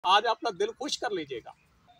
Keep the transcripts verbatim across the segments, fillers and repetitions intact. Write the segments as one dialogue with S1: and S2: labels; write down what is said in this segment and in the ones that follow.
S1: आज अपना दिल खुश कर लीजिएगा।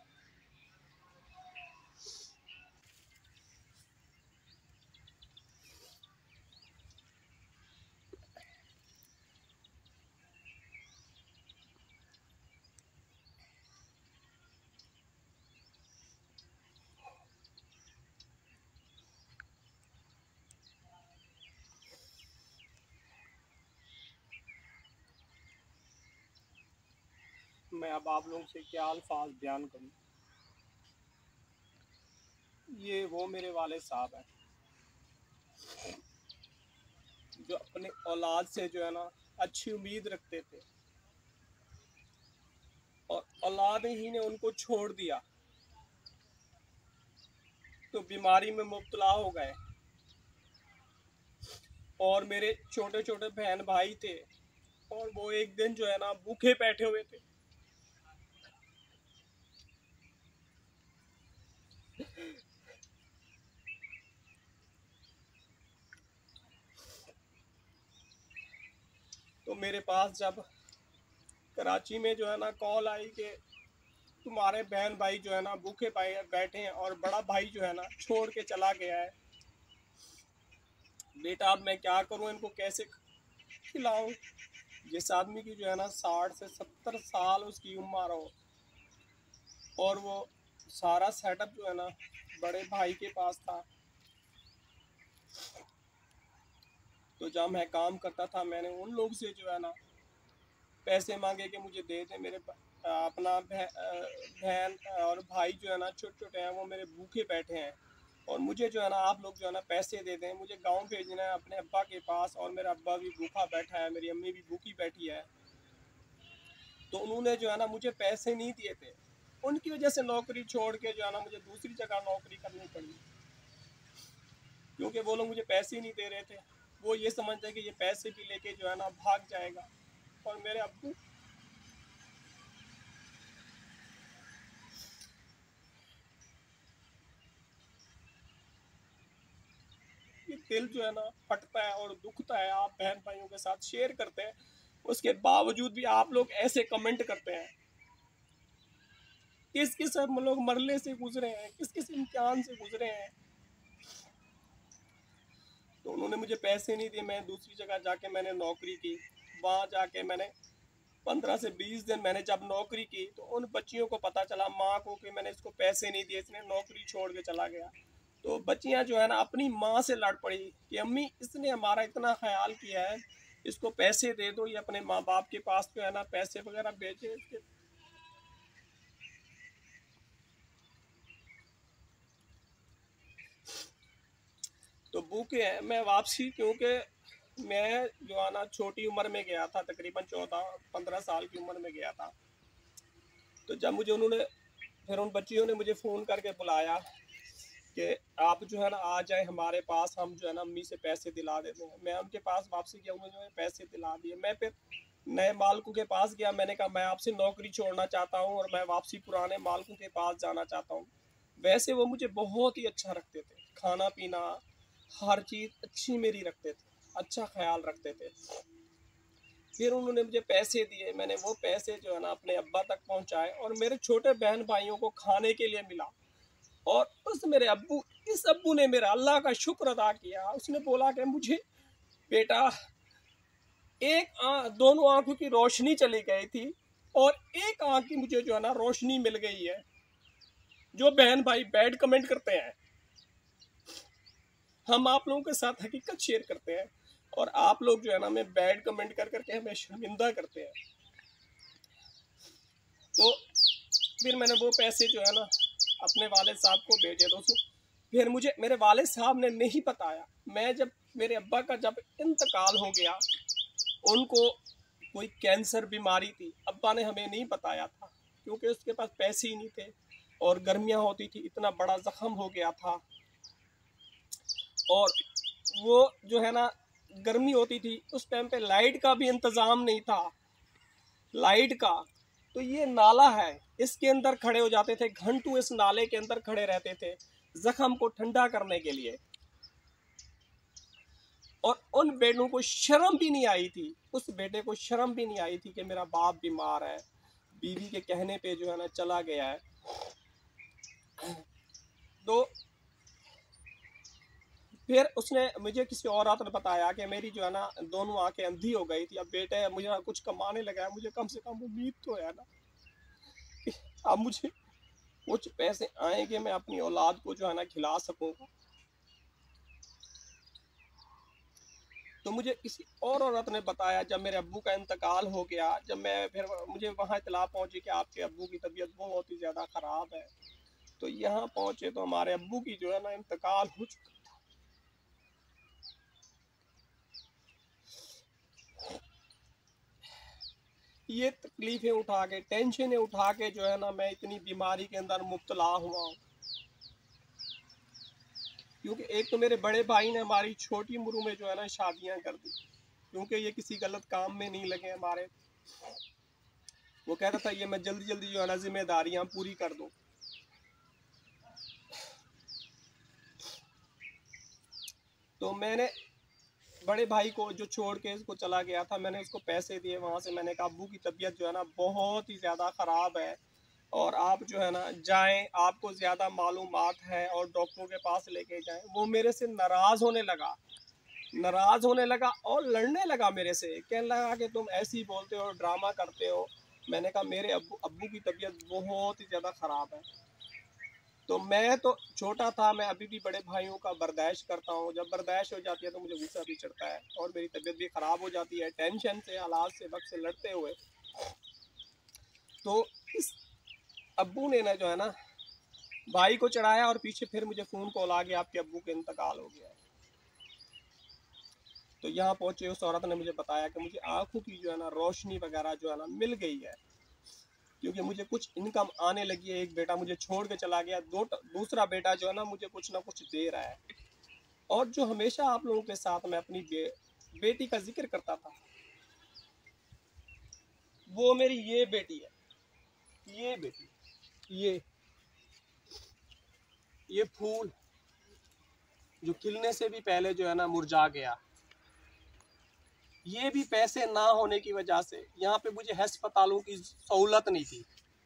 S1: मैं अब आप लोगों से क्या अल्फाज बयान करूं। ये वो मेरे वाले साहब हैं जो अपने औलाद से जो है ना अच्छी उम्मीद रखते थे, और औलाद ही ने उनको छोड़ दिया तो बीमारी में मुब्तला हो गए। और मेरे छोटे छोटे बहन भाई थे, और वो एक दिन जो है ना भूखे बैठे हुए थे। तो मेरे पास जब कराची में जो है ना कॉल आई कि तुम्हारे बहन भाई जो है ना भूखे बैठे हैं और बड़ा भाई जो है ना छोड़ के चला गया है, बेटा अब मैं क्या करूं, इनको कैसे खिलाऊं। जिस आदमी की जो है ना साठ से सत्तर साल उसकी उम्र हो, और वो सारा सेटअप जो है ना बड़े भाई के पास था। तो जब मैं काम करता था मैंने उन लोग से जो है ना पैसे मांगे कि मुझे दे दे। मेरे अपना बहन और भाई जो है ना छोटे छोटे हैं, वो मेरे भूखे बैठे हैं, और मुझे जो है ना आप लोग जो है ना पैसे दे दें, मुझे गांव भेजना है अपने अब्बा के पास, और मेरा अब्बा भी भूखा बैठा है, मेरी अम्मी भी भूखी बैठी है। तो उन्होंने जो है ना मुझे पैसे नहीं दिए थे। उनकी वजह से नौकरी छोड़ के जो है ना मुझे दूसरी जगह नौकरी करनी पड़ी, क्योंकि वो लोग मुझे पैसे ही नहीं दे रहे थे। वो ये समझते हैं कि ये पैसे भी लेके जो है ना भाग जाएगा। और मेरे अब्बू ये दिल जो है ना फटता है और दुखता है। आप बहन भाइयों के साथ शेयर करते हैं, उसके बावजूद भी आप लोग ऐसे कमेंट करते हैं। किस किस लोग मरले से गुजरे हैं, किस किस इम्तिहान से गुजरे हैं। तो उन्होंने मुझे पैसे नहीं दिए। मैं दूसरी जगह जाके मैंने नौकरी की। वहाँ जाके मैंने पंद्रह से बीस दिन मैंने जब नौकरी की, तो उन बच्चियों को पता चला, माँ को, कि मैंने इसको पैसे नहीं दिए, इसने नौकरी छोड़ के चला गया। तो बच्चियां जो है ना अपनी माँ से लड़ पड़ी कि अम्मी इसने हमारा इतना ख्याल किया है, इसको पैसे दे दो, ये अपने माँ बाप के पास जो है ना पैसे वगैरह भेजे इसके। तो भूखे हैं। मैं वापसी, क्योंकि मैं जो है ना छोटी उम्र में गया था, तकरीबन चौदह पंद्रह साल की उम्र में गया था। तो जब मुझे उन्होंने, फिर उन बच्चियों ने मुझे फ़ोन करके बुलाया कि आप जो है ना आ जाए हमारे पास, हम जो है ना अम्मी से पैसे दिला देते हैं। मैं उनके पास वापसी गया, उन्होंने पैसे दिला दिए। मैं फिर नए मालिकों के पास गया, मैंने कहा मैं आपसे नौकरी छोड़ना चाहता हूँ और मैं वापसी पुराने मालिकों के पास जाना चाहता हूँ। वैसे वो मुझे बहुत ही अच्छा रखते थे, खाना पीना हर चीज़ अच्छी मेरी रखते थे, अच्छा ख्याल रखते थे। फिर उन्होंने मुझे पैसे दिए, मैंने वो पैसे जो है ना अपने अब्बा तक पहुँचाए, और मेरे छोटे बहन भाइयों को खाने के लिए मिला। और उस मेरे अब्बू इस अब्बू ने मेरा अल्लाह का शुक्र अदा किया। उसने बोला कि मुझे बेटा, एक आ, दोनों आंखों की रोशनी चली गई थी, और एक आंख की मुझे जो है ना रोशनी मिल गई है। जो बहन भाई बैड कमेंट करते हैं, हम आप लोगों के साथ हकीकत शेयर करते हैं, और आप लोग जो है ना हमें बैड कमेंट कर करके हमें शर्मिंदा करते हैं। तो फिर मैंने वो पैसे जो है ना अपने वालिद साहब को भेजे। दोस्तों, फिर मुझे मेरे वालिद साहब ने नहीं बताया। मैं जब मेरे अब्बा का जब इंतकाल हो गया, उनको कोई कैंसर बीमारी थी, अब्बा ने हमें नहीं बताया था, क्योंकि उसके पास पैसे ही नहीं थे, और गर्मियाँ होती थी, इतना बड़ा जख्म हो गया था। और वो जो है ना गर्मी होती थी, उस टाइम पे लाइट का भी इंतज़ाम नहीं था, लाइट का। तो ये नाला है, इसके अंदर खड़े हो जाते थे, घंटों इस नाले के अंदर खड़े रहते थे जख्म को ठंडा करने के लिए। और उन बेटों को शर्म भी नहीं आई थी, उस बेटे को शर्म भी नहीं आई थी कि मेरा बाप बीमार है। बीवी के कहने पे जो है ना चला गया है। तो फिर उसने मुझे किसी और रात ने बताया कि मेरी जो है ना दोनों आंखें अंधी हो गई थी। अब बेटे मुझे कुछ कमाने लगा है, मुझे कम से कम उम्मीद तो है ना कि अब मुझे कुछ पैसे आएंगे, मैं अपनी औलाद को जो है ना खिला सकूंगा। तो मुझे किसी और औरत ने बताया, जब मेरे अब्बू का इंतकाल हो गया, जब मैं फिर मुझे वहाँ इतला पहुंची कि आपके अब्बू की तबीयत बहुत ही ज़्यादा ख़राब है, तो यहाँ पहुंचे तो हमारे अब्बू की जो है ना इंतकाल हो चुका। ये तकलीफें उठा के, टेंशनें उठा के जो है ना मैं इतनी बीमारी के अंदर मुब्तला हुआ हूँ। क्योंकि एक तो मेरे बड़े भाई ने हमारी छोटी उम्र में जो है ना शादियां कर दी, क्योंकि ये किसी गलत काम में नहीं लगे हमारे। वो कहता था ये मैं जल्दी जल्दी जो है ना जिम्मेदारियां पूरी कर दूं। तो मैंने बड़े भाई को जो छोड़ के इसको चला गया था, मैंने उसको पैसे दिए वहाँ से। मैंने कहा अब्बू की तबीयत जो है ना बहुत ही ज़्यादा ख़राब है और आप जो है ना जाएं, आपको ज़्यादा मालूमात है, और डॉक्टरों के पास लेके जाएं। वो मेरे से नाराज़ होने लगा नाराज़ होने लगा और लड़ने लगा मेरे से। कहने लगा कि तुम ऐसे ही बोलते हो, ड्रामा करते हो। मैंने कहा मेरे अब्बू अब्बू की तबीयत बहुत ही ज़्यादा ख़राब है। तो मैं तो छोटा था, मैं अभी भी बड़े भाइयों का बर्दाश्त करता हूँ। जब बर्दाश्त हो जाती है तो मुझे गुस्सा भी चढ़ता है और मेरी तबीयत भी ख़राब हो जाती है टेंशन से, हालात से, वक्त से लड़ते हुए। तो इस अब्बू ने ना जो है ना भाई को चढ़ाया और पीछे फिर मुझे फ़ोन कॉल आ गया, आपके अब्बू के इंतकाल हो गया है। तो यहाँ पहुँचे, उस औरत ने मुझे बताया कि मुझे आँखों की जो है ना रोशनी वगैरह जो है ना मिल गई है, क्योंकि मुझे कुछ इनकम आने लगी है। एक बेटा मुझे छोड़ के चला गया, दो दूसरा बेटा जो है ना मुझे कुछ ना कुछ दे रहा है। और जो हमेशा आप लोगों के साथ मैं अपनी बे, बेटी का जिक्र करता था, वो मेरी ये बेटी है। ये बेटी, ये ये फूल जो खिलने से भी पहले जो है ना मुरझा गया, ये भी पैसे ना होने की वजह से, यहाँ पे मुझे अस्पतालों की सहूलत नहीं थी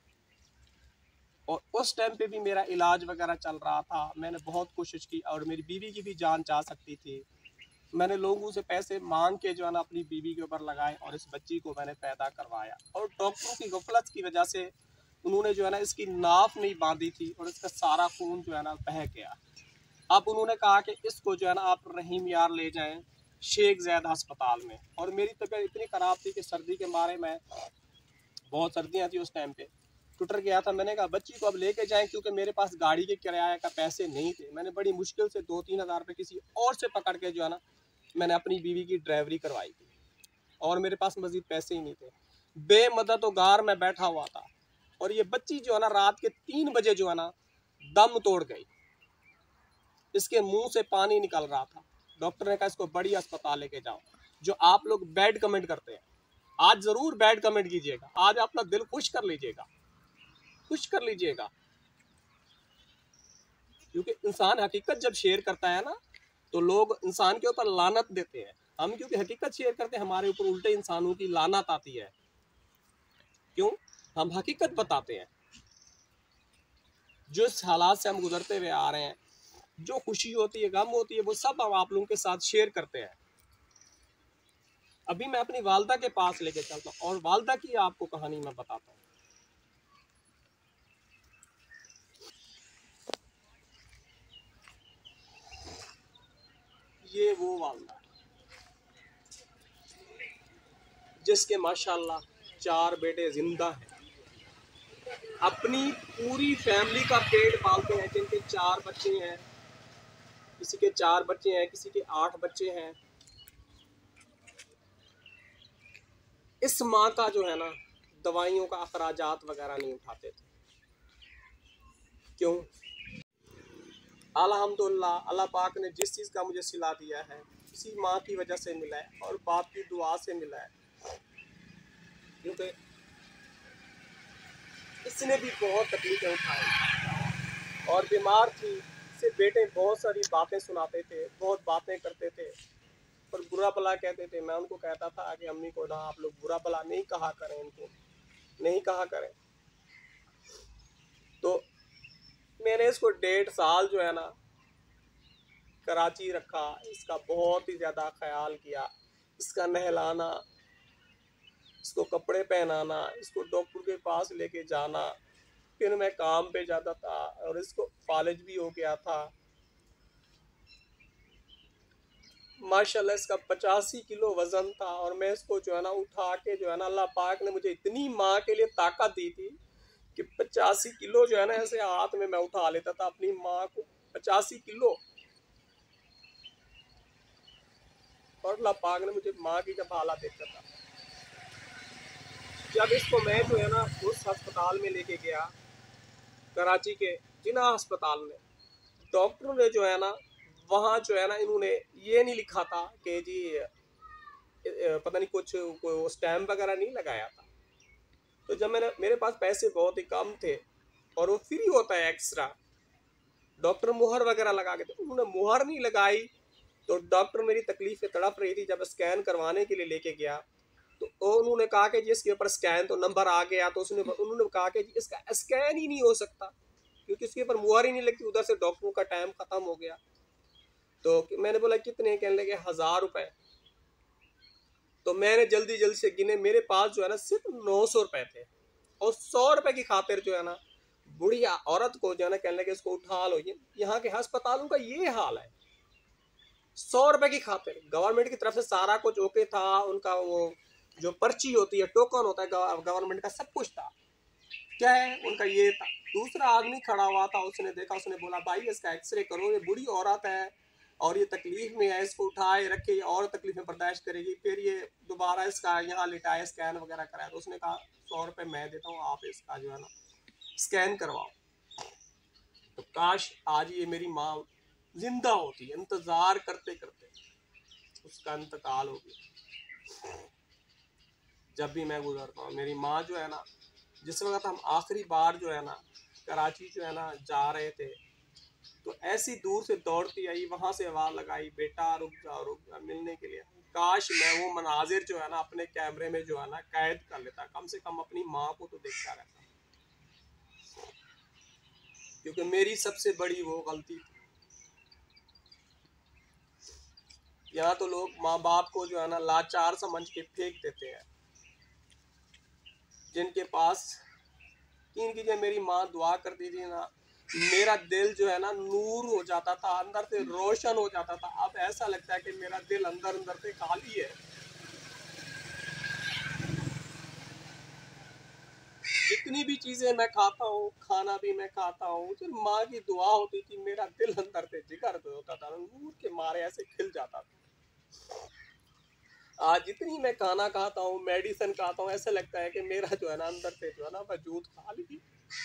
S1: और उस टाइम पे भी मेरा इलाज वगैरह चल रहा था। मैंने बहुत कोशिश की और मेरी बीवी की भी जान जा सकती थी। मैंने लोगों से पैसे मांग के जो है ना अपनी बीवी के ऊपर लगाए और इस बच्ची को मैंने पैदा करवाया। और डॉक्टरों की गफलत की वजह से उन्होंने जो है ना इसकी नाफ नहीं बांधी थी और इसका सारा खून जो है ना बह गया। अब उन्होंने कहा कि इसको जो है ना आप रहीम यार ले जाएं शेख ज़ैद अस्पताल में। और मेरी तबीयत इतनी ख़राब थी कि सर्दी के मारे में, बहुत सर्दियाँ थी उस टाइम पे, टुटर गया था। मैंने कहा बच्ची को अब लेके जाएं, क्योंकि मेरे पास गाड़ी के किराए का पैसे नहीं थे। मैंने बड़ी मुश्किल से दो तीन हज़ार रुपये किसी और से पकड़ के जो है ना मैंने अपनी बीवी की ड्राइवरी करवाई थी और मेरे पास मजीद पैसे ही नहीं थे। बेमदद तो गार में बैठा हुआ था और ये बच्ची जो है ना रात के तीन बजे जो है ना दम तोड़ गई। इसके मुंह से पानी निकल रहा था। डॉक्टर ने कहा इसको बड़ी अस्पताल लेके जाओ। जो आप लोग बैड कमेंट करते हैं, आज जरूर बैड कमेंट कीजिएगा, आज अपना दिल खुश कर लीजिएगा, खुश कर लीजिएगा। क्योंकि इंसान हकीकत जब शेयर करता है ना तो लोग इंसान के ऊपर लानत देते हैं। हम क्योंकि हकीकत शेयर करते हैं, हमारे ऊपर उल्टे इंसानों की लानत आती है। क्यों? हम हकीकत बताते हैं। जो इस हालात से हम गुजरते हुए आ रहे हैं, जो खुशी होती है, गम होती है, वो सब हम आप लोगों के साथ शेयर करते हैं। अभी मैं अपनी वालदा के पास लेके चलता हूँ और वालदा की आपको कहानी मैं बताता हूँ। ये वो वालदा जिसके माशाल्लाह चार बेटे जिंदा हैं, अपनी पूरी फैमिली का पेट पालते हैं, जिनके चार बच्चे हैं, किसी के चार बच्चे हैं, किसी के आठ बच्चे हैं। इस माँ का जो है ना दवाइयों का अखराजात वगैरह नहीं उठाते थे। क्यों? अल्हम्दुलिल्लाह अल्लाह पाक ने जिस चीज़ का मुझे सिला दिया है इसी माँ की वजह से मिला है और बाप की दुआ से मिला है। क्योंकि इसने भी बहुत तकलीफें उठाई और बीमार थी। इससे बेटे बहुत सारी बातें सुनाते थे, बहुत बातें करते थे पर बुरा भला कहते थे। मैं उनको कहता था कि अम्मी को ना आप लोग बुरा भला नहीं कहा करें इनको, नहीं कहा करें। तो मैंने इसको डेढ़ साल जो है ना कराची रखा, इसका बहुत ही ज़्यादा ख्याल किया, इसका नहलाना, इसको कपड़े पहनाना, इसको डॉक्टर के पास लेके जाना। फिर मैं काम पे जाता था और इसको फालिज भी हो गया था। माशाल्लाह इसका पचासी किलो वजन था और मैं इसको जो है ना उठा के जो है ना, अल्लाह पाक ने मुझे इतनी माँ के लिए ताकत दी थी कि पचासी किलो जो है ना ऐसे हाथ में मैं उठा लेता था अपनी माँ को, पचासी किलो। और अल्लाह पाक ने मुझे माँ की जब हालत देखता था, जब इसको मैं जो है ना उस अस्पताल में लेके गया, कराची के जिना अस्पताल में, डॉक्टर ने जो है ना वहाँ जो है ना इन्होंने ये नहीं लिखा था कि जी पता नहीं कुछ कोई स्टैम्प वगैरह नहीं लगाया था। तो जब मैंने, मेरे पास पैसे बहुत ही कम थे और वो फ्री होता है एक्स्ट्रा, डॉक्टर मुहर वगैरह लगा के, तो उन्होंने मुहर नहीं लगाई। तो डॉक्टर मेरी तकलीफ से तड़प रही थी, जब स्कैन करवाने के लिए लेके गया तो उन्होंने कहा कि जी इसके ऊपर स्कैन तो नंबर आ गया, तो उसने उन्होंने कहा कि जी इसका स्कैन ही नहीं हो सकता क्योंकि इसके ऊपर मुहर ही नहीं लगती। उधर से डॉक्टरों का टाइम खत्म हो गया। तो मैंने बोला कितने, कहने लगे हजार रुपए। तो मैंने जल्दी जल्दी से गिने, मेरे पास जो है ना सिर्फ नौ सौ रुपए थे और सौ रुपए की खातिर जो है ना बुढ़िया औरत को जो है ना कहने लगे इसको उठा लो। ये यहाँ के अस्पतालों का ये हाल है, सौ रुपए की खातिर। गवर्नमेंट की तरफ से सारा कुछ ओके था, उनका वो जो पर्ची होती है, टोकन होता है गवर्नमेंट का, सब कुछ था। क्या है उनका ये था। दूसरा आदमी खड़ा हुआ था, उसने देखा, उसने बोला भाई इसका एक्सरे करो, ये बुढ़ी औरत है और ये तकलीफ में है, इसको उठाए रखे और तकलीफें बर्दाश्त करेगी, फिर ये दोबारा इसका यहाँ लिटाए स्कैन वगैरह कराए। तो उसने कहा सौ रुपये मैं देता हूँ, आप इसका जो है ना स्कैन करवाओ। तो काश आज ये मेरी माँ जिंदा होती, इंतजार करते करते उसका इंतकाल हो गया। जब भी मैं गुजरता हूँ, मेरी माँ जो है ना, जिस वक्त हम आखिरी बार जो है ना कराची जो है ना जा रहे थे, तो ऐसी दूर से दौड़ती आई, वहां से आवाज लगाई बेटा रुक जाओ रुक जाओ मिलने के लिए। काश मैं वो मनाजिर जो है ना अपने कैमरे में जो है ना कैद कर लेता, कम से कम अपनी माँ को तो देखता रहता, क्योंकि मेरी सबसे बड़ी वो गलती थी। यहाँ तो लोग माँ बाप को जो है ना लाचार समझ के फेंक देते हैं। जिनके पास, यकीन कीजिए मेरी माँ दुआ करती थी ना, मेरा दिल जो है ना नूर हो जाता था, अंदर से रोशन हो जाता था। अब ऐसा लगता है कि मेरा दिल अंदर अंदर से खाली है। जितनी भी चीजें मैं खाता हूँ, खाना भी मैं खाता हूँ, जो माँ की दुआ होती थी, मेरा दिल अंदर से जिगर होता था, नूर के मारे ऐसे खिल जाता था। आज जितनी मैं खाना खाता हूँ, मेडिसिन खाता हूँ, ऐसा लगता है कि मेरा जो है ना अंदर से जो है ना वजूद खाली।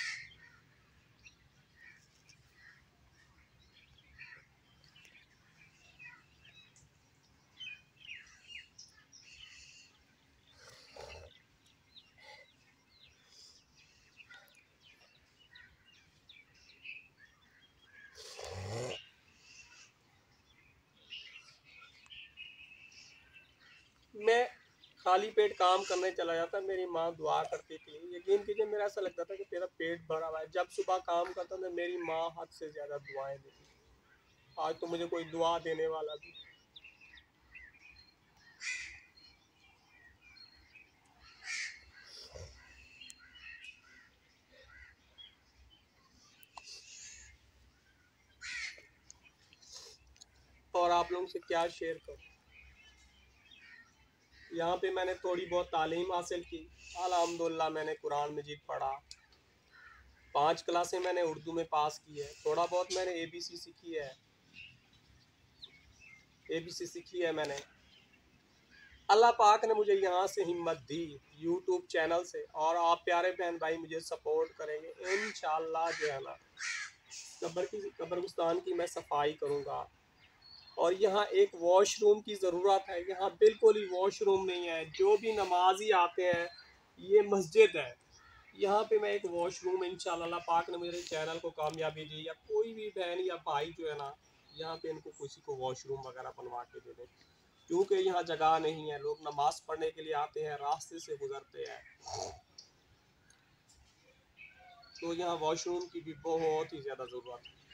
S1: मैं खाली पेट काम करने चला जाता, मेरी माँ दुआ करती थी। यकीन कीजिए मेरा ऐसा लगता था कि तेरा पेट भरा हुआ है। जब सुबह काम करता था, मेरी माँ हद से ज्यादा दुआएं देती। आज तो मुझे कोई दुआ देने वाला भी। और आप लोगों से क्या शेयर करूं। यहाँ पे मैंने थोड़ी बहुत तालीम हासिल की, अल्हम्दुलिल्लाह। मैंने कुरान मजीद पढ़ा, पांच क्लासें मैंने उर्दू में पास की है, थोड़ा बहुत मैंने ए बी सी सीखी है, ए बी सी सीखी है मैंने। अल्लाह पाक ने मुझे यहाँ से हिम्मत दी, यूट्यूब चैनल से, और आप प्यारे बहन भाई मुझे सपोर्ट करेंगे इंशाल्लाह। जो है ना कब्र की, कब्रिस्तान की मैं सफाई करूँगा। और यहाँ एक वॉशरूम की ज़रूरत है, यहाँ बिल्कुल ही वॉशरूम नहीं है। जो भी नमाजी आते हैं, ये मस्जिद है, यहाँ पे मैं एक वॉशरूम इंशाल्लाह, अल्लाह पाक ने मेरे चैनल को कामयाबी दी, या कोई भी बहन या भाई जो है ना यहाँ पे इनको किसी को वॉशरूम वगैरह बनवा के दे दें, क्योंकि यहाँ जगह नहीं है। लोग नमाज पढ़ने के लिए आते हैं, रास्ते से गुजरते हैं। तो यहाँ वॉशरूम की भी बहुत ही ज़्यादा ज़रूरत है।